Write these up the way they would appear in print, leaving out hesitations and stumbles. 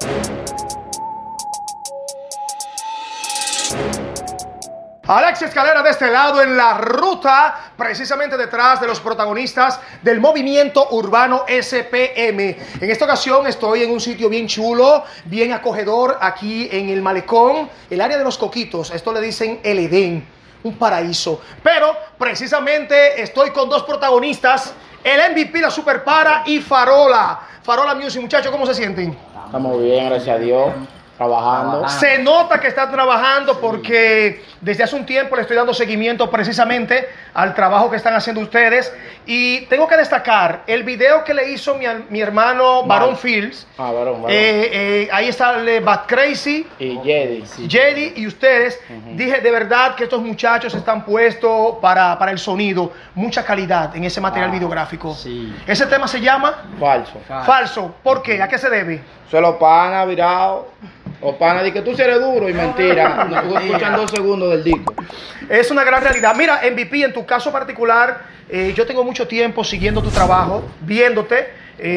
Alex Escalera de este lado en la ruta, precisamente detrás de los protagonistas del movimiento urbano SPM. En esta ocasión estoy en un sitio bien chulo, bien acogedor, aquí en el Malecón, el área de los Coquitos. Esto le dicen el Edén, un paraíso. Pero precisamente estoy con dos protagonistas, el MVP, la Superpara y Farola. Farola Music, muchachos, ¿cómo se sienten? Estamos bien, gracias a Dios. Trabajando. Se nota que están trabajando porque desde hace un tiempo le estoy dando seguimiento precisamente al trabajo que están haciendo ustedes. Y tengo que destacar el video que le hizo mi hermano Barón Fields. Barón. Ahí está Bad Crazy Y Jedi. Jedi y ustedes. Dije de verdad que estos muchachos están puestos para el sonido. Mucha calidad en ese material videográfico. Sí. Ese tema se llama Falso. ¿Por qué? ¿A qué se debe? Solo pana virado. O pana de que tú eres duro y mentira. No escuchan 2 segundos del disco. Es una gran realidad. Mira, MVP, en tu caso particular, yo tengo mucho tiempo siguiendo tu trabajo, viéndote.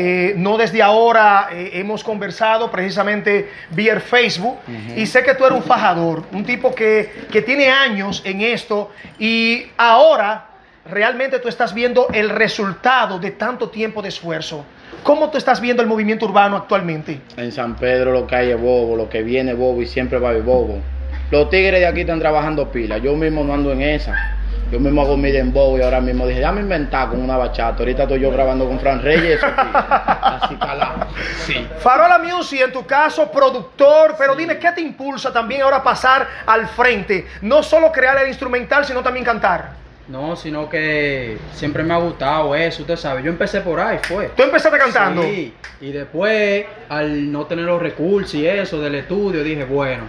No desde ahora hemos conversado precisamente vía Facebook. Y sé que tú eres un fajador, un tipo que tiene años en esto. Y ahora realmente tú estás viendo el resultado de tanto tiempo de esfuerzo. ¿Cómo tú estás viendo el movimiento urbano actualmente? En San Pedro lo que hay es bobo, lo que viene es bobo y siempre va a haber bobo. Los tigres de aquí están trabajando pila. Yo mismo no ando en esa. Yo mismo hago mi dembow y ahora mismo dije, déjame inventar con una bachata. Ahorita estoy yo grabando con Fran Reyes. Así calado. Sí. Farola Music, en tu caso, productor, pero dime, ¿qué te impulsa también ahora a pasar al frente? No solo crear el instrumental, sino también cantar. No, sino que siempre me ha gustado eso, usted sabe. Yo empecé por ahí, fue. ¿Tú empezaste cantando? Sí, y después, al no tener los recursos y eso del estudio, dije, bueno,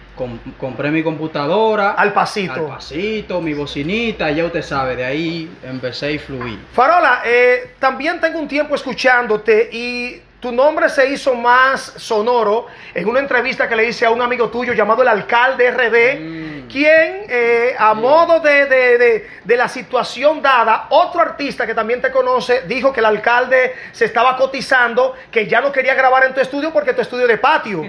compré mi computadora. Al pasito. Mi bocinita, ya usted sabe, de ahí empecé a fluir. Farola, también tengo un tiempo escuchándote y tu nombre se hizo más sonoro en una entrevista que le hice a un amigo tuyo llamado el Alcalde RD, quien a modo de la situación dada, otro artista que también te conoce dijo que el alcalde se estaba cotizando, que ya no quería grabar en tu estudio porque tu estudio es de patio.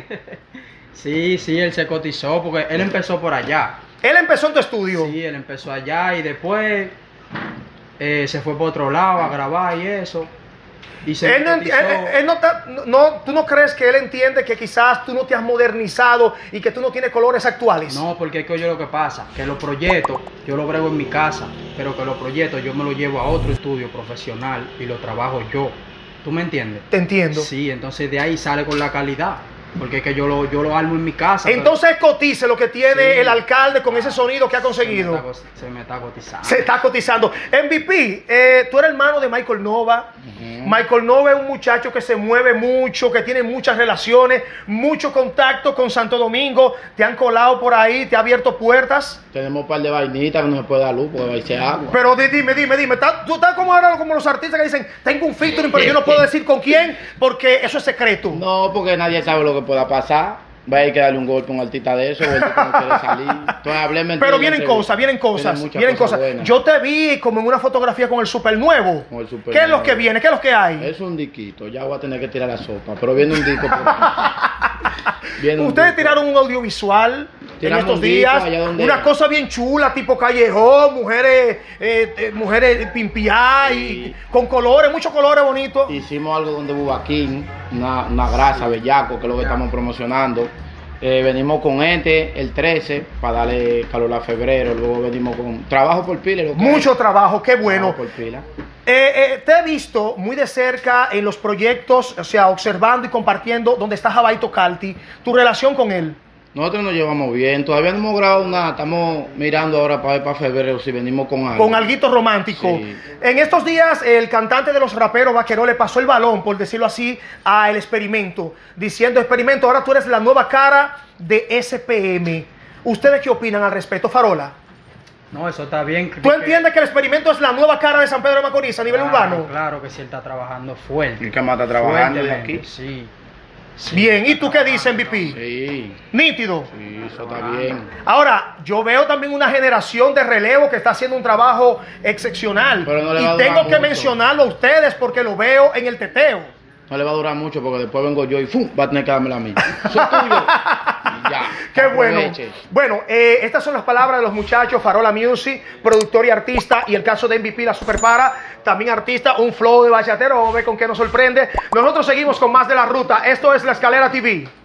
Sí, él se cotizó porque él empezó por allá. ¿Él empezó en tu estudio? Sí, él empezó allá y después se fue por otro lado a grabar y eso. Y se ¿tú no crees que él entiende que quizás tú no te has modernizado y que tú no tienes colores actuales? No, porque es que oye lo que pasa, que los proyectos yo los brego en mi casa, pero que los proyectos yo me los llevo a otro estudio profesional y los trabajo yo. ¿Tú me entiendes? Te entiendo. Sí, entonces de ahí sale con la calidad. Porque es que yo lo armo en mi casa. Entonces cotice lo que tiene el alcalde con ese sonido que ha conseguido. Se me está cotizando. Se está cotizando. MVP, tú eres hermano de Michael Nova. Michael Nova es un muchacho que se mueve mucho, que tiene muchas relaciones, mucho contacto con Santo Domingo. Te han colado por ahí, te ha abierto puertas. Tenemos un par de vainitas que no se puede dar luz porque va a irse agua. Pero dime, tú estás como ahora como los artistas que dicen, tengo un featuring, pero yo no puedo decir con quién porque eso es secreto. No, porque nadie sabe lo que pueda pasar. Va a ir que darle un golpe a un artista de eso, o el que no quiere salir. Entonces, pero vienen cosas. Yo te vi como en una fotografía con el super nuevo. ¿Qué es lo que viene? ¿Qué es lo que hay? Es un diquito, ya voy a tener que tirar la sopa, pero viene un disco. Ustedes tiraron un audiovisual en estos días, una cosa bien chula, tipo callejón, mujeres pimpiadas y con colores, muchos colores bonitos. Hicimos algo donde Bubaquín, una grasa, bellaco, que es lo que estamos promocionando. Venimos con el 13 para darle calor a febrero. Luego venimos con trabajo por pila. Mucho trabajo, qué bueno. Por pila. Te he visto muy de cerca en los proyectos, o sea, observando y compartiendo donde está Jabaito Calti, tu relación con él. Nosotros nos llevamos bien, todavía no hemos grabado nada, estamos mirando ahora para ver para febrero si venimos con algo. Con alguito romántico. Sí. En estos días el cantante de los raperos Vaquero le pasó el balón, por decirlo así, a El Experimento, diciendo, Experimento, ahora tú eres la nueva cara de SPM. ¿Ustedes qué opinan al respecto, Farola? No, eso está bien. ¿Tú entiendes que El Experimento es la nueva cara de San Pedro de Macorís a nivel urbano? Claro que sí, él está trabajando fuerte. ¿Y qué más está trabajando de aquí? Sí. Sí, bien, ¿y tú qué dices, MVP? Sí. Nítido. Sí, eso está bien. Ahora, yo veo también una generación de relevo que está haciendo un trabajo excepcional. Pero no le va a y durar tengo que mucho. mencionarlo a ustedes porque lo veo en el teteo. No le va a durar mucho porque después vengo yo y ¡fum! Va a tener que darme a mí. Eso es tuyo. Y ya. Qué bueno. Aproveche. Bueno, estas son las palabras de los muchachos. Farola Music, productor y artista. Y el caso de MVP, la Superpara, también artista. Un flow de bachatero. Vamos a ver con qué nos sorprende. Nosotros seguimos con más de La Ruta. Esto es La Escalera TV.